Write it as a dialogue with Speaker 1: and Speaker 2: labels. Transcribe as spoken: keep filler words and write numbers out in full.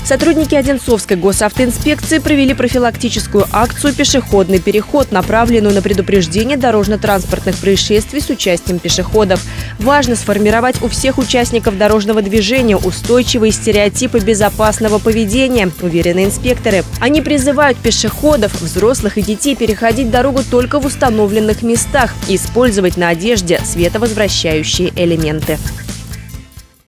Speaker 1: Сотрудники Одинцовской госавтоинспекции провели профилактическую акцию «Пешеходный переход», направленную на предупреждение дорожно-транспортных происшествий с участием пешеходов. Важно сформировать у всех участников дорожного движения устойчивые стереотипы безопасного поведения, уверены инспекторы. Они призывают пешеходов, взрослых и детей переходить дорогу только в установленных местах и использовать на одежде световозвращающие элементы.